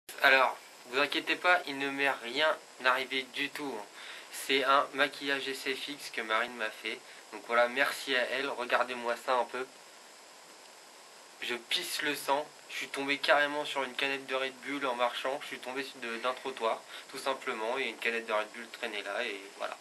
Alors, vous inquiétez pas, il ne m'est rien arrivé du tout. C'est un maquillage SFX que Marine m'a fait. Donc voilà, merci à elle. Regardez-moi ça un peu. Je pisse le sang. Je suis tombé carrément sur une canette de Red Bull en marchant. Je suis tombé d'un trottoir, tout simplement. Et une canette de Red Bull traînait là et voilà.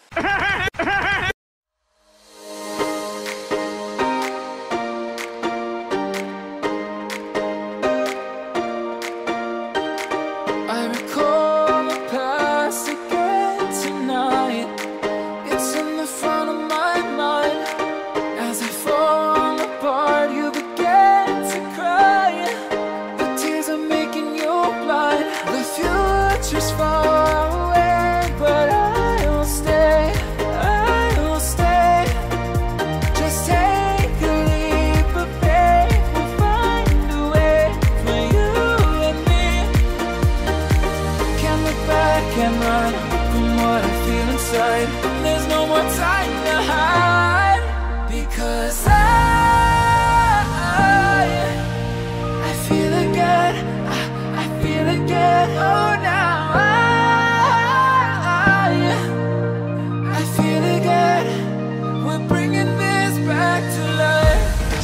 There's no more time to hide, because I feel again, I feel again. Oh, now I feel again. We're bringing this back to life.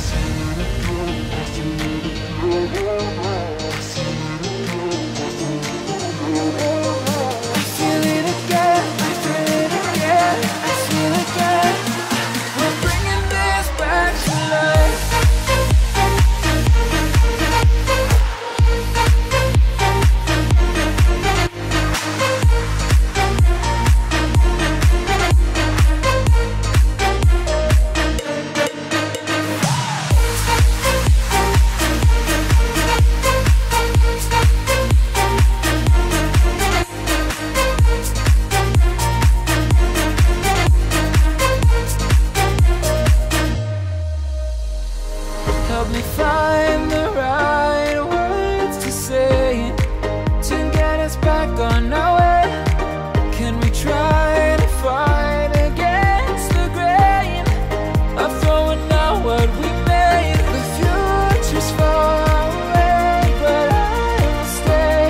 Help me find the right words to say to get us back on our way. Can we try to fight against the grain of throwing out what we made? The future's far away, but I will stay,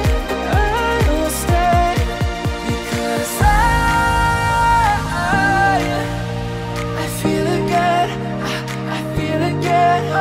because I feel again, I feel again. Oh,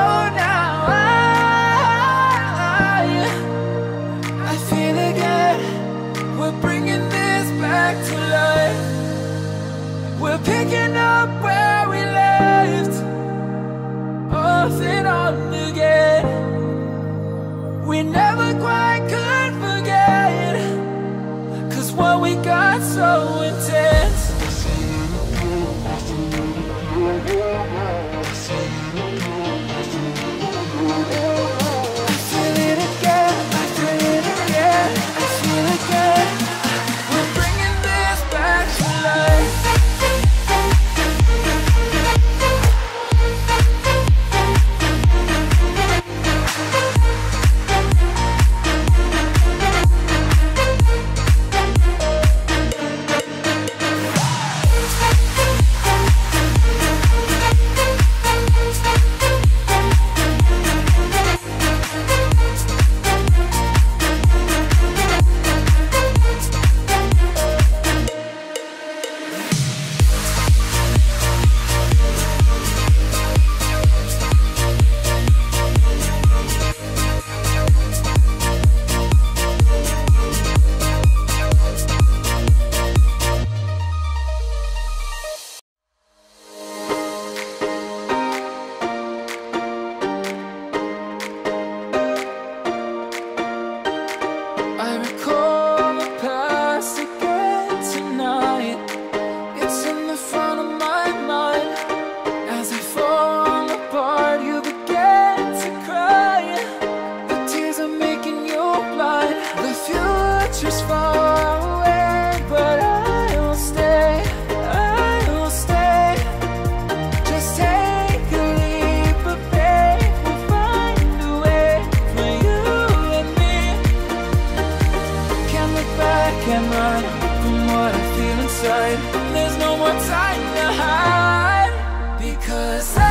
to life. We're picking up where we left off and on again. We never quite could forget, 'cause what we got so intense. I feel it again, I feel it again, I feel it again. Just far away, but I will stay, just take a leap of faith. We'll find a way for you and me. Can't look back and run from what I feel inside. There's no more time to hide, because I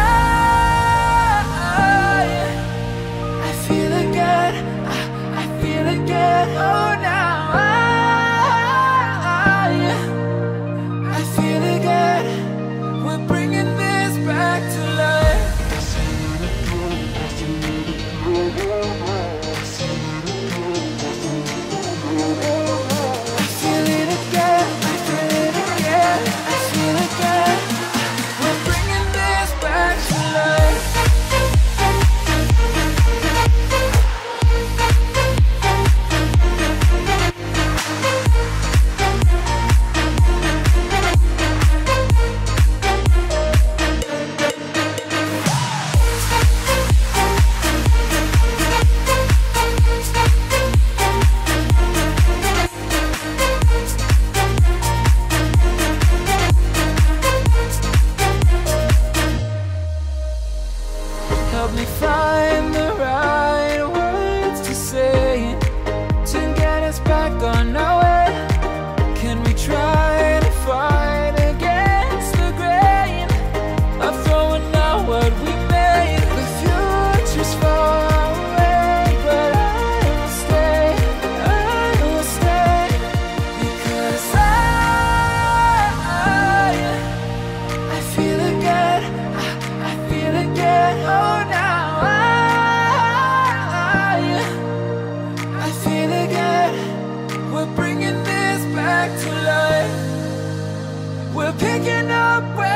feel again, I feel again. Oh, picking up where